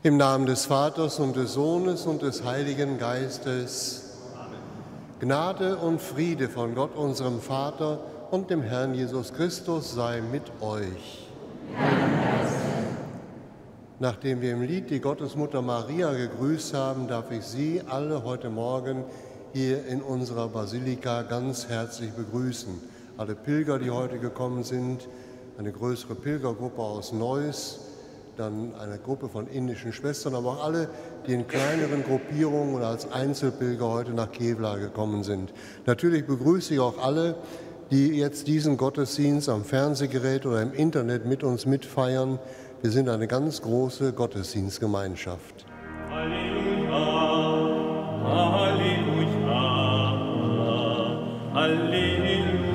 Im Namen des Vaters und des Sohnes und des Heiligen Geistes. Amen. Gnade und Friede von Gott, unserem Vater und dem Herrn Jesus Christus sei mit euch. Nachdem wir im Lied die Gottesmutter Maria gegrüßt haben, darf ich Sie alle heute Morgen hier in unserer Basilika ganz herzlich begrüßen. Alle Pilger, die heute gekommen sind, eine größere Pilgergruppe aus Neuss, dann eine Gruppe von indischen Schwestern, aber auch alle, die in kleineren Gruppierungen oder als Einzelpilger heute nach Kevlaar gekommen sind. Natürlich begrüße ich auch alle, die jetzt diesen Gottesdienst am Fernsehgerät oder im Internet mit uns mitfeiern. Wir sind eine ganz große Gottesdienstgemeinschaft. Halleluja, Halleluja, Halleluja.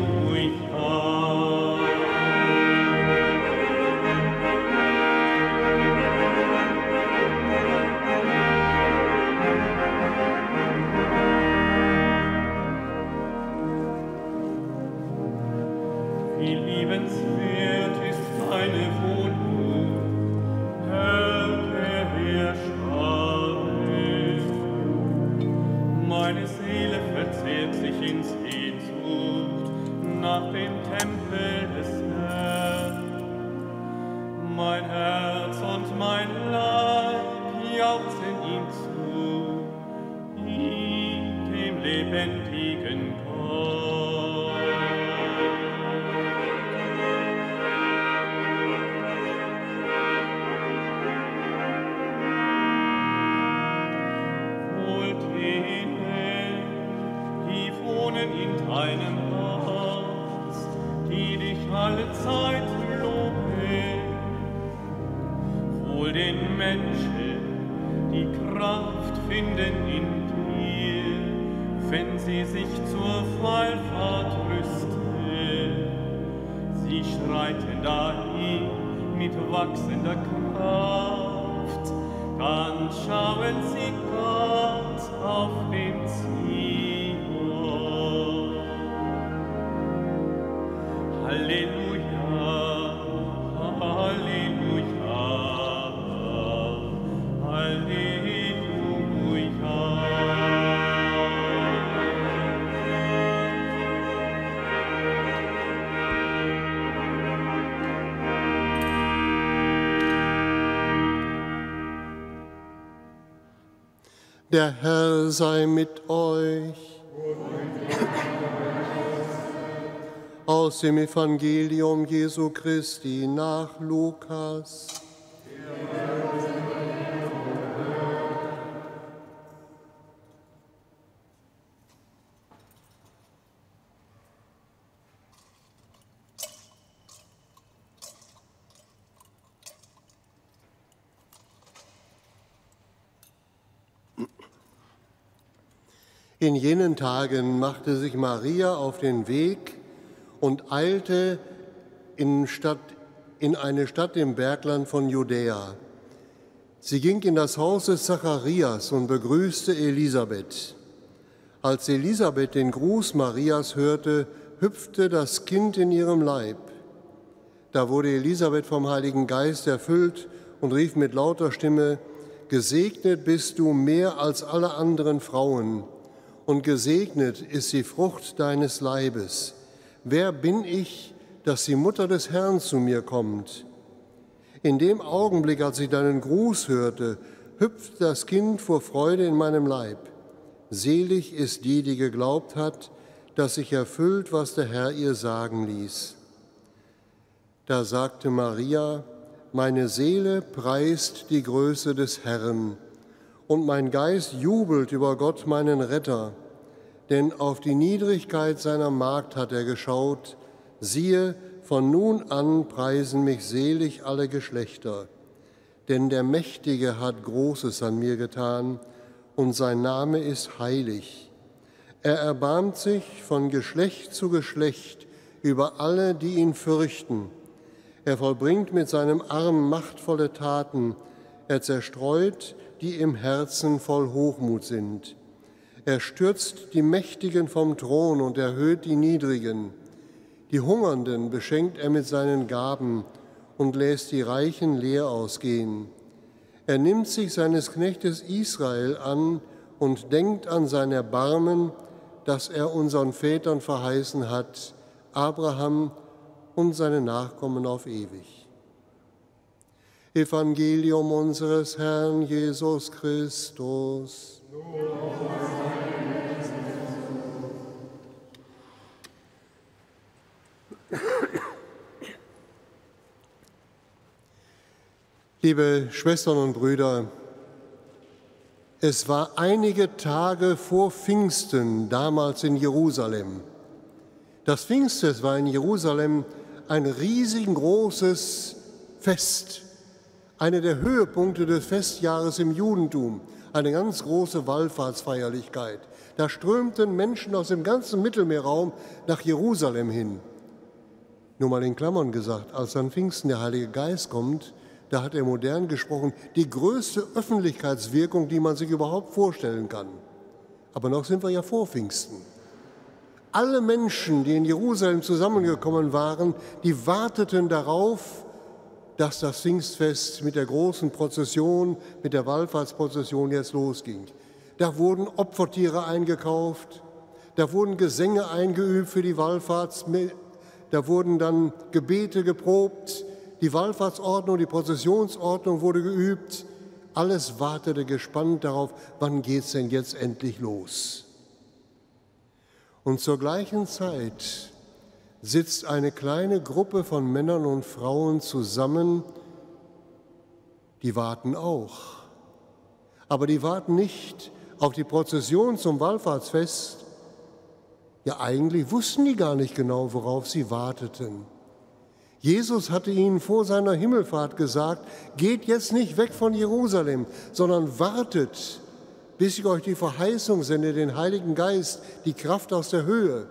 Wie liebenswert ist deine Wohnung, Herr der Herrscher. Meine Seele verzehrt sich in Sehnsucht nach dem Tempel des Herrn. Mein Herz und mein Leib jauchzen ihm zu, dem lebendigen Gott. In deinem Haus, die dich alle Zeit loben, wohl den Menschen, die Kraft finden in dir, wenn sie sich zur Wallfahrt rüsten. Sie schreiten dahin mit wachsender Kraft, dann schauen sie Gott auf den Ziel. Halleluja, Halleluja, Halleluja. Der Herr sei mit euch. Aus dem Evangelium Jesu Christi nach Lukas. In jenen Tagen machte sich Maria auf den Weg und eilte in eine Stadt im Bergland von Judäa. Sie ging in das Haus des Zacharias und begrüßte Elisabeth. Als Elisabeth den Gruß Marias hörte, hüpfte das Kind in ihrem Leib. Da wurde Elisabeth vom Heiligen Geist erfüllt und rief mit lauter Stimme: Gesegnet bist du mehr als alle anderen Frauen, und gesegnet ist die Frucht deines Leibes. Wer bin ich, dass die Mutter des Herrn zu mir kommt? In dem Augenblick, als ich deinen Gruß hörte, hüpfte das Kind vor Freude in meinem Leib. Selig ist die, die geglaubt hat, dass sich erfüllt, was der Herr ihr sagen ließ. Da sagte Maria: Meine Seele preist die Größe des Herrn, und mein Geist jubelt über Gott, meinen Retter. Denn auf die Niedrigkeit seiner Magd hat er geschaut. Siehe, von nun an preisen mich selig alle Geschlechter. Denn der Mächtige hat Großes an mir getan, und sein Name ist heilig. Er erbarmt sich von Geschlecht zu Geschlecht über alle, die ihn fürchten. Er vollbringt mit seinem Arm machtvolle Taten. Er zerstreut, die im Herzen voll Hochmut sind. Er stürzt die Mächtigen vom Thron und erhöht die Niedrigen. Die Hungernden beschenkt er mit seinen Gaben und lässt die Reichen leer ausgehen. Er nimmt sich seines Knechtes Israel an und denkt an sein Erbarmen, das er unseren Vätern verheißen hat, Abraham und seine Nachkommen auf ewig. Evangelium unseres Herrn Jesus Christus. Liebe Schwestern und Brüder, es war einige Tage vor Pfingsten, damals in Jerusalem. Das Pfingstfest war in Jerusalem ein riesengroßes Fest, einer der Höhepunkte des Festjahres im Judentum, eine ganz große Wallfahrtsfeierlichkeit. Da strömten Menschen aus dem ganzen Mittelmeerraum nach Jerusalem hin. Nur mal in Klammern gesagt, als an Pfingsten der Heilige Geist kommt, da hat er modern gesprochen, die größte Öffentlichkeitswirkung, die man sich überhaupt vorstellen kann. Aber noch sind wir ja vor Pfingsten. Alle Menschen, die in Jerusalem zusammengekommen waren, die warteten darauf, dass das Pfingstfest mit der großen Prozession, mit der Wallfahrtsprozession jetzt losging. Da wurden Opfertiere eingekauft, da wurden Gesänge eingeübt für die Wallfahrt, da wurden dann Gebete geprobt, die Wallfahrtsordnung, die Prozessionsordnung wurde geübt. Alles wartete gespannt darauf, wann geht's denn jetzt endlich los? Und zur gleichen Zeit sitzt eine kleine Gruppe von Männern und Frauen zusammen, die warten auch. Aber die warten nicht auf die Prozession zum Wallfahrtsfest. Ja, eigentlich wussten die gar nicht genau, worauf sie warteten. Jesus hatte ihnen vor seiner Himmelfahrt gesagt, geht jetzt nicht weg von Jerusalem, sondern wartet, bis ich euch die Verheißung sende, den Heiligen Geist, die Kraft aus der Höhe.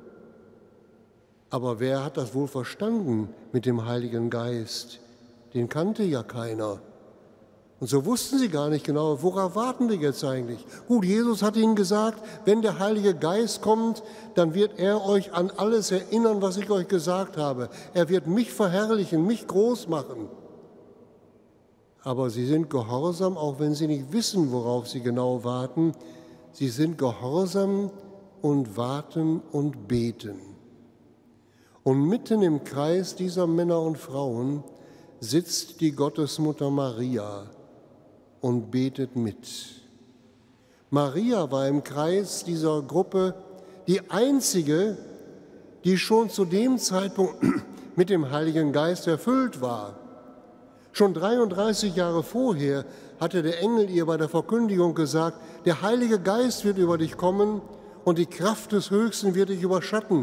Aber wer hat das wohl verstanden mit dem Heiligen Geist? Den kannte ja keiner. Und so wussten sie gar nicht genau, worauf warten wir jetzt eigentlich? Gut, Jesus hat ihnen gesagt, wenn der Heilige Geist kommt, dann wird er euch an alles erinnern, was ich euch gesagt habe. Er wird mich verherrlichen, mich groß machen. Aber sie sind gehorsam, auch wenn sie nicht wissen, worauf sie genau warten. Sie sind gehorsam und warten und beten. Und mitten im Kreis dieser Männer und Frauen sitzt die Gottesmutter Maria und betet mit. Maria war im Kreis dieser Gruppe die einzige, die schon zu dem Zeitpunkt mit dem Heiligen Geist erfüllt war. Schon 33 Jahre vorher hatte der Engel ihr bei der Verkündigung gesagt, der Heilige Geist wird über dich kommen und die Kraft des Höchsten wird dich überschatten.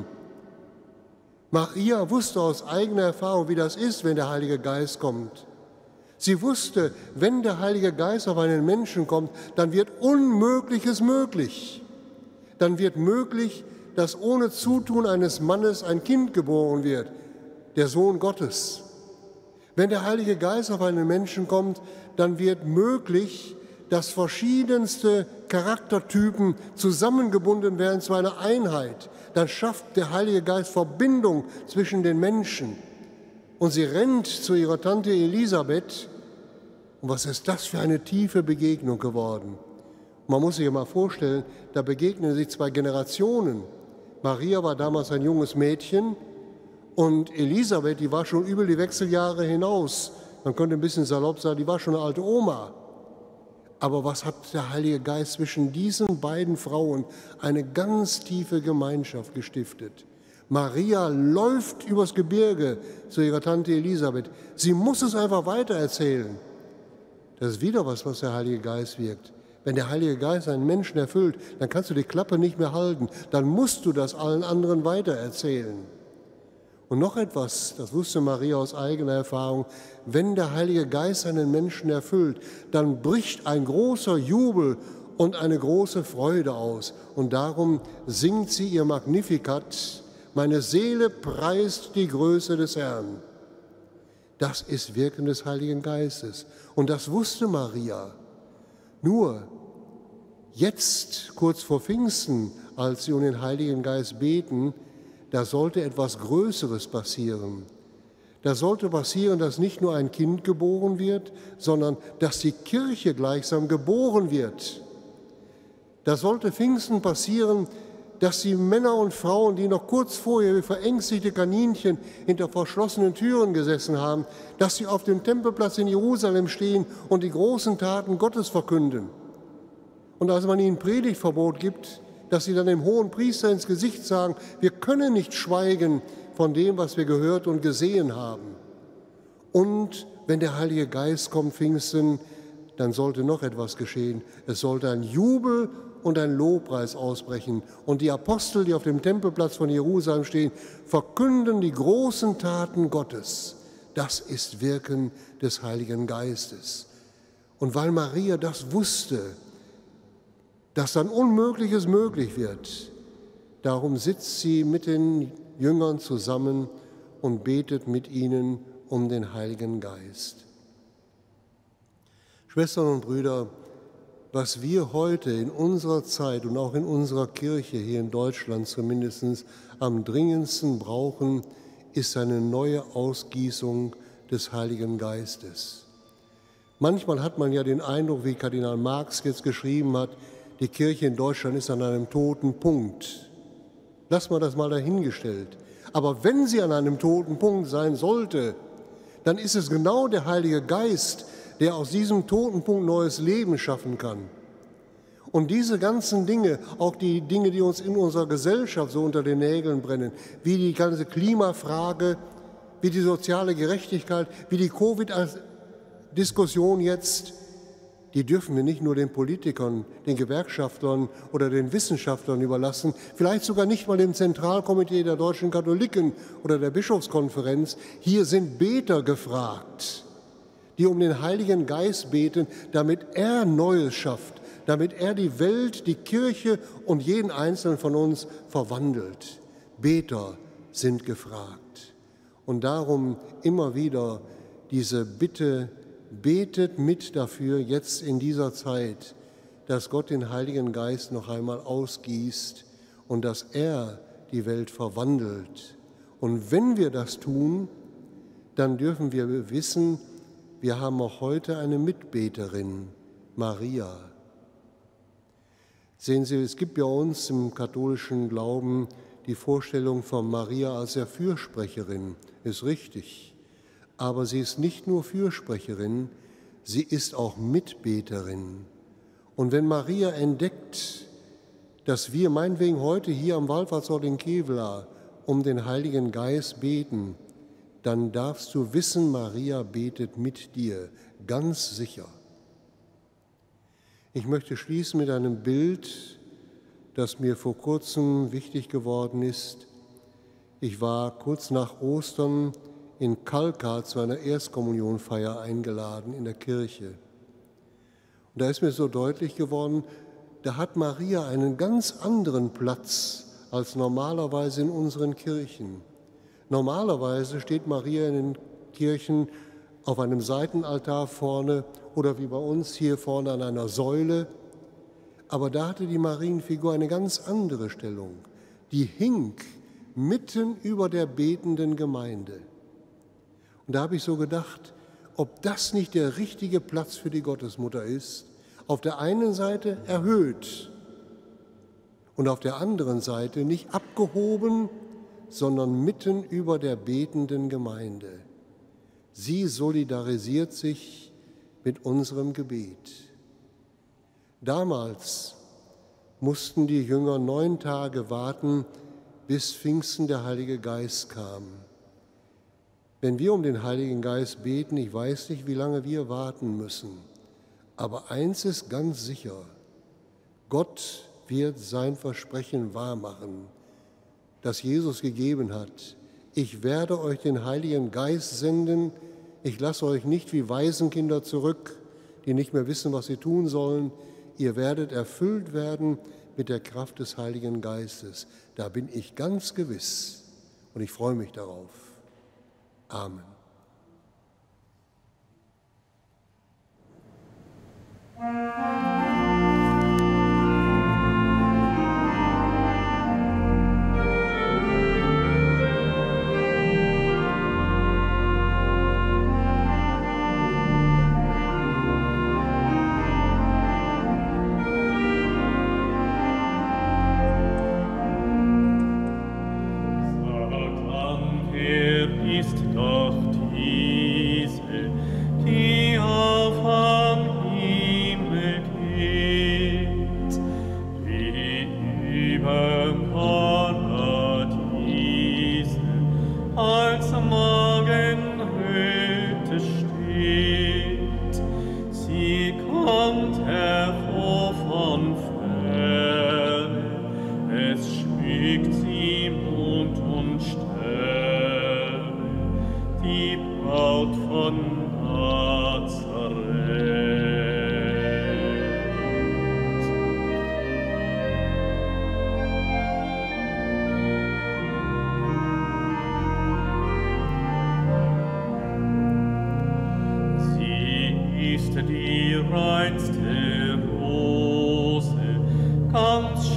Maria wusste aus eigener Erfahrung, wie das ist, wenn der Heilige Geist kommt. Sie wusste, wenn der Heilige Geist auf einen Menschen kommt, dann wird Unmögliches möglich. Dann wird möglich, dass ohne Zutun eines Mannes ein Kind geboren wird, der Sohn Gottes. Wenn der Heilige Geist auf einen Menschen kommt, dann wird möglich, dass verschiedenste Charaktertypen zusammengebunden werden zu einer Einheit. Dann schafft der Heilige Geist Verbindung zwischen den Menschen. Und sie rennt zu ihrer Tante Elisabeth. Und was ist das für eine tiefe Begegnung geworden? Man muss sich mal vorstellen, da begegnen sich zwei Generationen. Maria war damals ein junges Mädchen und Elisabeth, die war schon über die Wechseljahre hinaus. Man könnte ein bisschen salopp sagen, die war schon eine alte Oma. Aber was hat der Heilige Geist zwischen diesen beiden Frauen eine ganz tiefe Gemeinschaft gestiftet? Maria läuft übers Gebirge zu ihrer Tante Elisabeth. Sie muss es einfach weitererzählen. Das ist wieder was der Heilige Geist wirkt. Wenn der Heilige Geist einen Menschen erfüllt, dann kannst du die Klappe nicht mehr halten. Dann musst du das allen anderen weitererzählen. Und noch etwas, das wusste Maria aus eigener Erfahrung, wenn der Heilige Geist einen Menschen erfüllt, dann bricht ein großer Jubel und eine große Freude aus. Und darum singt sie ihr Magnificat, meine Seele preist die Größe des Herrn. Das ist Wirken des Heiligen Geistes. Und das wusste Maria. Nur jetzt, kurz vor Pfingsten, als sie um den Heiligen Geist beten, da sollte etwas Größeres passieren. Da sollte passieren, dass nicht nur ein Kind geboren wird, sondern dass die Kirche gleichsam geboren wird. Da sollte Pfingsten passieren, dass die Männer und Frauen, die noch kurz vorher wie verängstigte Kaninchen hinter verschlossenen Türen gesessen haben, dass sie auf dem Tempelplatz in Jerusalem stehen und die großen Taten Gottes verkünden. Und als man ihnen Predigtverbot gibt, dass sie dann dem hohen Priester ins Gesicht sagen, wir können nicht schweigen von dem, was wir gehört und gesehen haben. Und wenn der Heilige Geist kommt, Pfingsten, dann sollte noch etwas geschehen. Es sollte ein Jubel und ein Lobpreis ausbrechen. Und die Apostel, die auf dem Tempelplatz von Jerusalem stehen, verkünden die großen Taten Gottes. Das ist Wirken des Heiligen Geistes. Und weil Maria das wusste, dass dann Unmögliches möglich wird, darum sitzt sie mit den Jüngern zusammen und betet mit ihnen um den Heiligen Geist. Schwestern und Brüder, was wir heute in unserer Zeit und auch in unserer Kirche, hier in Deutschland zumindest, am dringendsten brauchen, ist eine neue Ausgießung des Heiligen Geistes. Manchmal hat man ja den Eindruck, wie Kardinal Marx jetzt geschrieben hat, die Kirche in Deutschland ist an einem toten Punkt. Lass mal das mal dahingestellt. Aber wenn sie an einem toten Punkt sein sollte, dann ist es genau der Heilige Geist, der aus diesem toten Punkt neues Leben schaffen kann. Und diese ganzen Dinge, auch die Dinge, die uns in unserer Gesellschaft so unter den Nägeln brennen, wie die ganze Klimafrage, wie die soziale Gerechtigkeit, wie die Covid-Diskussion jetzt, die dürfen wir nicht nur den Politikern, den Gewerkschaftlern oder den Wissenschaftlern überlassen, vielleicht sogar nicht mal dem Zentralkomitee der deutschen Katholiken oder der Bischofskonferenz. Hier sind Beter gefragt, die um den Heiligen Geist beten, damit er Neues schafft, damit er die Welt, die Kirche und jeden Einzelnen von uns verwandelt. Beter sind gefragt. Und darum immer wieder diese Bitte, betet mit dafür jetzt in dieser Zeit, dass Gott den Heiligen Geist noch einmal ausgießt und dass er die Welt verwandelt. Und wenn wir das tun, dann dürfen wir wissen, wir haben auch heute eine Mitbeterin, Maria. Sehen Sie, es gibt bei uns im katholischen Glauben die Vorstellung von Maria als der Fürsprecherin, ist richtig. Aber sie ist nicht nur Fürsprecherin, sie ist auch Mitbeterin. Und wenn Maria entdeckt, dass wir meinetwegen heute hier am Wallfahrtsort in Kevelaer um den Heiligen Geist beten, dann darfst du wissen, Maria betet mit dir, ganz sicher. Ich möchte schließen mit einem Bild, das mir vor kurzem wichtig geworden ist. Ich war kurz nach Ostern in Kalkar zu einer Erstkommunionfeier eingeladen in der Kirche. Und da ist mir so deutlich geworden, da hat Maria einen ganz anderen Platz als normalerweise in unseren Kirchen. Normalerweise steht Maria in den Kirchen auf einem Seitenaltar vorne oder wie bei uns hier vorne an einer Säule. Aber da hatte die Marienfigur eine ganz andere Stellung. Die hing mitten über der betenden Gemeinde. Und da habe ich so gedacht, ob das nicht der richtige Platz für die Gottesmutter ist. Auf der einen Seite erhöht und auf der anderen Seite nicht abgehoben, sondern mitten über der betenden Gemeinde. Sie solidarisiert sich mit unserem Gebet. Damals mussten die Jünger 9 Tage warten, bis Pfingsten der Heilige Geist kam. Wenn wir um den Heiligen Geist beten, ich weiß nicht, wie lange wir warten müssen, aber eins ist ganz sicher, Gott wird sein Versprechen wahrmachen, das Jesus gegeben hat. Ich werde euch den Heiligen Geist senden, ich lasse euch nicht wie Waisenkinder zurück, die nicht mehr wissen, was sie tun sollen. Ihr werdet erfüllt werden mit der Kraft des Heiligen Geistes. Da bin ich ganz gewiss und ich freue mich darauf. Amen. kommt hervor von ferne, es schmückt sie Mond und Sterne, die Braut von Nazareth. Die reinste Rose, ganz